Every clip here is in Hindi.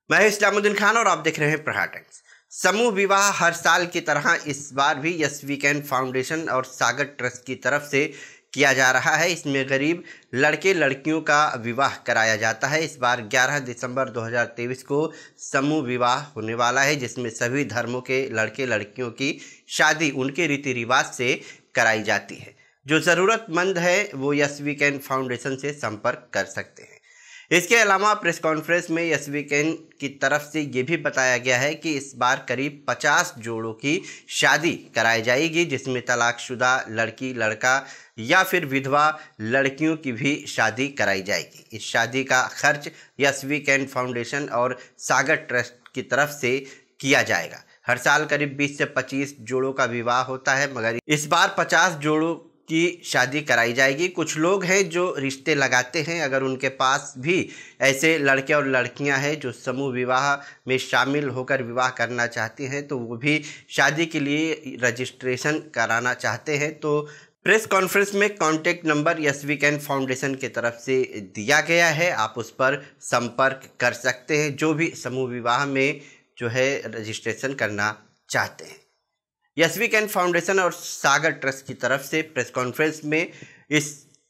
मैं इस्लामुद्दीन खान और आप देख रहे हैं प्रहार टाइम्स। समूह विवाह हर साल की तरह इस बार भी यस वीकेंड फाउंडेशन और सागर ट्रस्ट की तरफ से किया जा रहा है। इसमें गरीब लड़के लड़कियों का विवाह कराया जाता है। इस बार 11 दिसंबर 2023 को समूह विवाह होने वाला है, जिसमें सभी धर्मों के लड़के लड़कियों की शादी उनके रीति रिवाज से कराई जाती है। जो ज़रूरतमंद है वो यस वीकेंड फाउंडेशन से संपर्क कर सकते हैं। इसके अलावा प्रेस कॉन्फ्रेंस में यस वीकेंड की तरफ से ये भी बताया गया है कि इस बार करीब 50 जोड़ों की शादी कराई जाएगी, जिसमें तलाकशुदा लड़की लड़का या फिर विधवा लड़कियों की भी शादी कराई जाएगी। इस शादी का खर्च यस वीकेंड फाउंडेशन और सागर ट्रस्ट की तरफ से किया जाएगा। हर साल करीब 20 से 25 जोड़ों का विवाह होता है, मगर इस बार 50 जोड़ों की शादी कराई जाएगी। कुछ लोग हैं जो रिश्ते लगाते हैं, अगर उनके पास भी ऐसे लड़के और लड़कियां हैं जो समूह विवाह में शामिल होकर विवाह करना चाहते हैं, तो वो भी शादी के लिए रजिस्ट्रेशन कराना चाहते हैं, तो प्रेस कॉन्फ्रेंस में contact number yes we can foundation की तरफ से दिया गया है। आप उस पर संपर्क कर सकते हैं जो भी समूह विवाह में जो है रजिस्ट्रेशन करना चाहते हैं। यस वीकेंड फाउंडेशन और सागर ट्रस्ट की तरफ से प्रेस कॉन्फ्रेंस में इस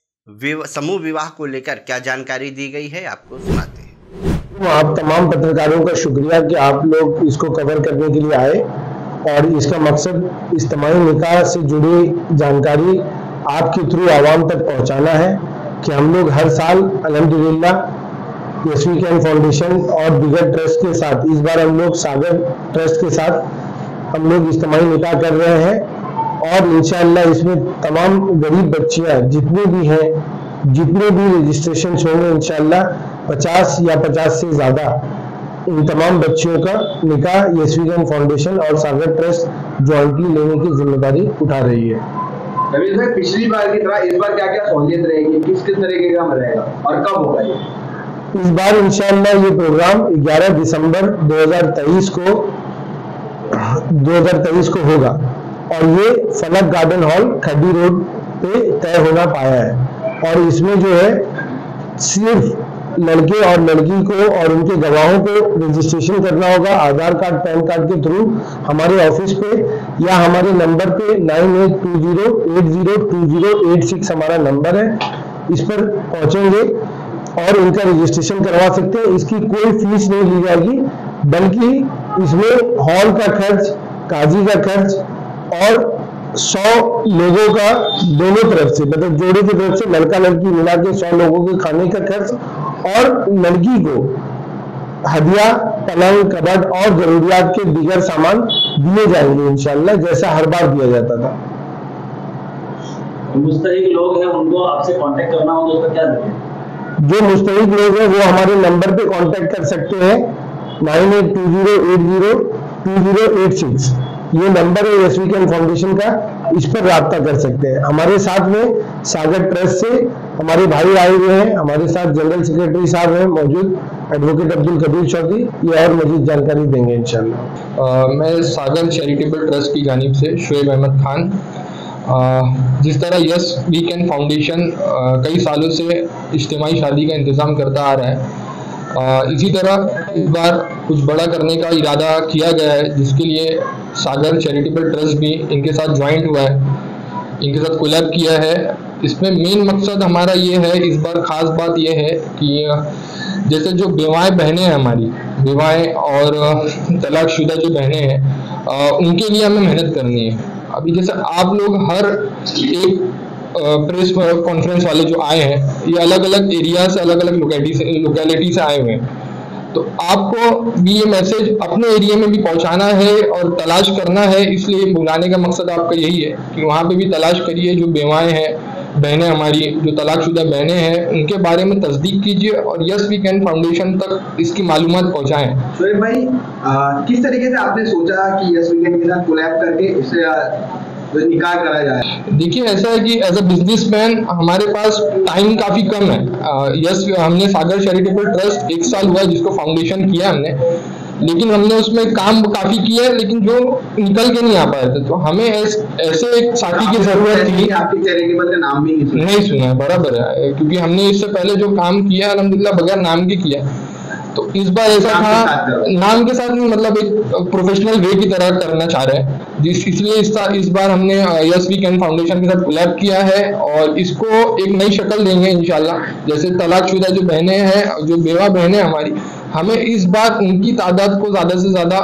समूह विवाह को लेकर क्या जानकारी दी गई है, आपको सुनाते हैं। आप तमाम पत्रकारों का शुक्रिया कि आप लोग इसको कवर करने के लिए आए, और इसका मकसद इज्तिमाई निकाह से जुड़ी जानकारी आपके थ्रू आवाम तक पहुंचाना है कि हम लोग हर साल अल्हम्दुलिल्लाह यस वीकेंड फाउंडेशन और दीगर ट्रस्ट के साथ, इस बार हम लोग सागर ट्रस्ट के साथ हम लोग इज्तिमाई निकाह कर रहे हैं, और इंशाअल्लाह इसमें तमाम गरीब बच्चियां जितने भी हैं, जितने भी रजिस्ट्रेशन होंगे इंशाअल्लाह 50 या 50 से ज़्यादा इन तमाम बच्चियों का निकाह यस वीकेंड फाउंडेशन और सागर ट्रस्ट जॉइंटली लेने की जिम्मेदारी उठा रही है। रवीश भाई, पिछली बार की तरह इस बार क्या क्या सहूलियत रहेगी, किस किस तरीके का रहेगा और कब होगा ये? इस बार इंशाअल्लाह ये प्रोग्राम 11 दिसंबर 2023 को होगा, और ये फलक गार्डन हॉल खड्डी रोड पे तय होना पाया है। और इसमें जो है सिर्फ लड़के और लड़की को और उनके गवाहों को रजिस्ट्रेशन करना होगा आधार कार्ड पैन कार्ड के थ्रू हमारे ऑफिस पे या हमारे नंबर पे 9820802086 हमारा नंबर है, इस पर पहुंचेंगे और इनका रजिस्ट्रेशन करवा सकते हैं। इसकी कोई फीस नहीं ली जाएगी, बल्कि इसमें हॉल का खर्च, काजी का खर्च और 100 लोगों का दोनों तरफ से, मतलब जोड़े की तरफ से लड़का लड़की मिला के 100 लोगों के खाने का खर्च, और लड़की को हदिया, पलंग, कबर्ड और जरूरियात के दीगर सामान दिए जाएंगे इंशाअल्लाह, जैसा हर बार दिया जाता था। मुस्तहिक लोग हैं, उनको आपसे कांटेक्ट करना हो तो उसका क्या करें? जो मुस्तहिक लोग हैं वो हमारे नंबर पे कांटेक्ट कर सकते हैं, 9820802086 ये नंबर है यस वीकेंड फाउंडेशन का, इस पर राब्ता कर सकते हैं। हमारे साथ में सागर ट्रस्ट से हमारे भाई आए हुए हैं, हमारे साथ जनरल सेक्रेटरी साहब हैं मौजूद, एडवोकेट अब्दुल कबीर चौधरी, ये और मजीद जानकारी देंगे इंशाअल्लाह। मैं सागर चैरिटेबल ट्रस्ट की जानिब से शुएब अहमद खान। जिस तरह यस वीकेंड फाउंडेशन कई सालों से इज्तिमाई शादी का इंतज़ाम करता आ रहा है, इसी तरह इस बार कुछ बड़ा करने का इरादा किया गया है, जिसके लिए सागर चैरिटेबल ट्रस्ट भी इनके साथ ज्वाइंट हुआ है, इनके साथ कोलैब किया है। इसमें मेन मकसद हमारा ये है, इस बार ख़ास बात ये है कि जैसे जो बेवाएँ बहनें हैं, हमारी बेवाएँ और तलाकशुदा जो बहनें हैं, उनके लिए हमें मेहनत करनी है। अभी जैसे आप लोग हर एक प्रेस कॉन्फ्रेंस वाले जो आए हैं, ये अलग अलग एरिया से, अलग अलग लोकेलिटी से आए हुए हैं, तो आपको भी ये मैसेज अपने एरिया में भी पहुंचाना है और तलाश करना है। इसलिए बुलाने का मकसद आपका यही है कि वहाँ पे भी तलाश करिए, जो बेवाएँ हैं, बहनें हमारी जो तलाकशुदा बहनें हैं, उनके बारे में तस्दीक कीजिए और यस वीकेंड फाउंडेशन तक इसकी मालूमात पहुँचाएँ। शुएब भाई, किस तरीके से आपने सोचा कि यस वीकेंड के साथ कोलैब करके इससे निकाह करा जाए? देखिए, ऐसा है कि एज अ बिजनेसमैन हमारे पास टाइम काफ़ी कम है। यस, हमने सागर चैरिटेबल ट्रस्ट 1 साल हुआ है जिसको फाउंडेशन किया हमने, लेकिन हमने उसमें काम काफ़ी किया है, लेकिन जो निकल के नहीं आ पाए थे, तो हमें ऐसे एक साथी की ज़रूरत थी। आपके चैरिटेबल का नाम भी नहीं सुना है, बराबर है, क्योंकि हमने इससे पहले जो काम किया अल्हम्दुलिल्लाह बगैर नाम के किया, तो इस बार ऐसा था नाम के साथ मतलब एक प्रोफेशनल वे की तरह करना चाह रहे हैं, इसलिए इस बार हमने यस वी कैन फाउंडेशन के साथ कोलैब किया है और इसको एक नई शक्ल देंगे इंशाल्लाह। जैसे तलाकशुदा जो बहनें हैं, जो बेवा बहनें हमारी, हमें इस बार उनकी तादाद को ज़्यादा से ज़्यादा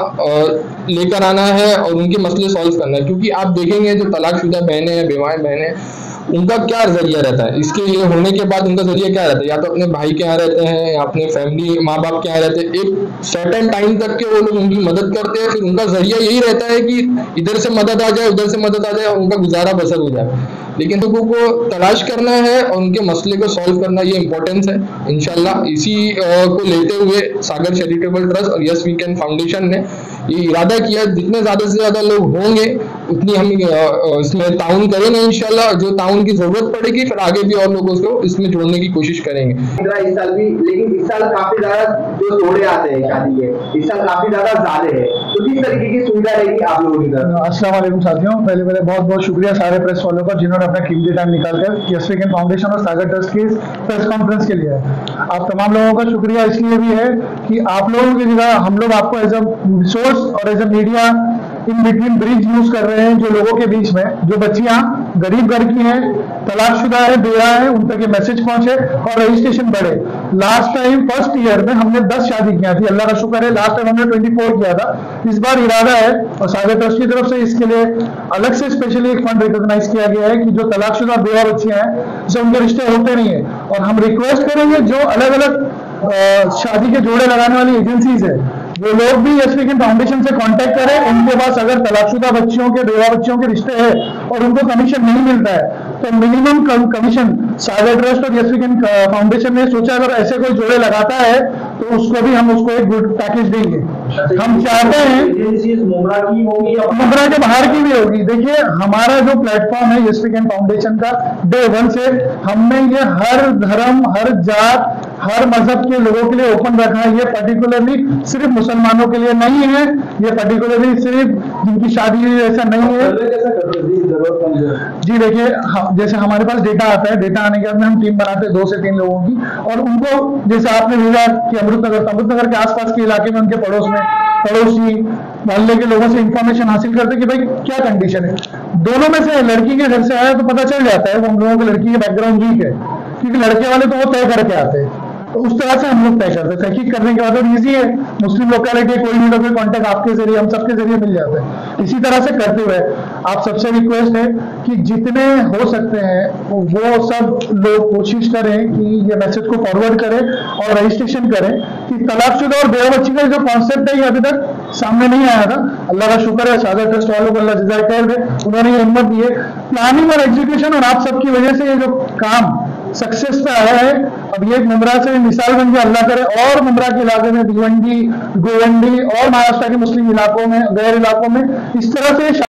लेकर आना है और उनके मसले सॉल्व करना है, क्योंकि आप देखेंगे जो तलाकशुदा बहनें हैं, बेवाएं बहनें, उनका क्या जरिया रहता है, इसके लिए होने के बाद उनका जरिया क्या रहता है, या तो अपने भाई के यहाँ रहते हैं या अपने फैमिली माँ बाप के यहाँ रहते हैं, एक सर्टेन टाइम तक के वो लोग उनकी मदद करते हैं, फिर उनका जरिया यही रहता है कि इधर से मदद आ जाए उधर से मदद आ जाए और उनका गुजारा बसर हो जाए। लेकिन लोगों को तलाश करना है और उनके मसले को सॉल्व करना, ये इंपॉर्टेंस है। इंशाल्लाह इसी को लेते हुए सागर चैरिटेबल ट्रस्ट और यस वी कैन फाउंडेशन ने ये इरादा किया, जितने ज़्यादा से ज़्यादा लोग होंगे उतनी हम इसमें ताउन करेंगे इंशाल्लाह। जो ताउन की ज़रूरत पड़ेगी फिर आगे भी और लोगों को इसमें जोड़ने की कोशिश करेंगे। इस साल भी, लेकिन इस साल काफी ज्यादा जो जोड़े आते हैं शादी के, इस साल काफी ज्यादा है, तो किस तरीके की सुविधा रहेगी आप लोगों की तरफ? अस्सलाम वालेकुम साथियों, पहले बहुत बहुत शुक्रिया सारे प्रेस वालों का जिन्होंने अपना कीमती टाइम निकालकर यस वी कैन फाउंडेशन और सागर ट्रस्ट की प्रेस कॉन्फ्रेंस के लिए। आप तमाम लोगों का शुक्रिया इसलिए भी है कि आप लोगों की जगह हम लोग आपको एज अ सोर्स और as a media in between bridge use कर रहे हैं, जो लोगों के बीच में जो बच्चियां गरीब घर की हैं, तलाकशुदा है, बेवा है, उन तक ये मैसेज पहुंचे और रजिस्ट्रेशन बढ़े। लास्ट टाइम फर्स्ट ईयर में हमने 10 शादी किया थी, अल्लाह का शुक्र है लास्ट टाइम हमने 24 किया था। इस बार इरादा है और सागर ट्रस्ट की तरफ से इसके लिए अलग से स्पेशली एक फंड रिकॉग्नाइज किया गया है कि जो तलाकशुदा बेवा बच्चियां हैं जिसे उनके रिश्ते होते नहीं है, और हम रिक्वेस्ट करेंगे जो अलग अलग शादी के जोड़े लगाने वाली एजेंसीज है, वो लोग भी यस वी कैन फाउंडेशन से कांटेक्ट करें। उनके पास अगर तलाकशुदा बच्चियों के, बेवा बच्चियों के रिश्ते हैं और उनको कमीशन नहीं मिलता है तो मिनिमम कमीशन सागर ट्रस्ट और यस वी कैन फाउंडेशन ने सोचा अगर ऐसे कोई जोड़े लगाता है तो उसको भी हम उसको एक गुड पैकेज देंगे। हम चाहते हैं मुमरा की होगी या मुमरा के बाहर की भी होगी। देखिए हमारा जो प्लेटफॉर्म है यस वी कैन फाउंडेशन का, डे 1 से हमने ये हर धर्म, हर जात, हर मजहब के लोगों के लिए ओपन रखा है। ये पर्टिकुलरली सिर्फ मुसलमानों के लिए नहीं है, ये पर्टिकुलरली सिर्फ जिनकी शादी हुई ऐसा नहीं है। जी देखिए, जैसे हमारे पास डेटा आता है, डेटा आने के बाद में हम टीम बनाते हैं 2 से 3 लोगों की, और उनको जैसे आपने भेजा कि अमृतनगर के आसपास के इलाके में उनके पड़ोसी मोहल्ले के लोगों से इंफॉर्मेशन हासिल करते कि भाई क्या कंडीशन है। दोनों में से लड़की के घर से आया तो पता चल जाता है वो हम लोगों की लड़की के बैकग्राउंड वीक है, क्योंकि लड़के वाले तो वो तय करके आते हैं, तो उस तरह से हम लोग तय करते हैं। तहकीक करने के बाद ईजी है, मुस्लिम लोकेलिटी कोई नहीं, कोई कॉन्टेक्ट आपके जरिए, हम सबके जरिए मिल जाता है। इसी तरह से करते हुए आप सबसे रिक्वेस्ट है कि जितने हो सकते हैं वो सब लोग कोशिश करें कि ये मैसेज को फॉरवर्ड करें और रजिस्ट्रेशन करें कि तलाकशुदा और बेवा बच्ची का जो कॉन्सेप्ट है ये अभी तक सामने नहीं आया था। अल्लाह का शुक्र है, सागर ट्रस्ट वालों को अल्लाह जज़ाए खैर दे, उन्होंने ये हिम्मत दी है। प्लानिंग और एग्जीक्यूशन और आप सबकी वजह से ये जो काम सक्सेस पे आया है। अब ये मुमरा से मिसाल बन के अल्लाह करे और मुमरा के इलाके में भिवंडी, गोवंडी और महाराष्ट्र के मुस्लिम इलाकों में, गैर इलाकों में इस तरह से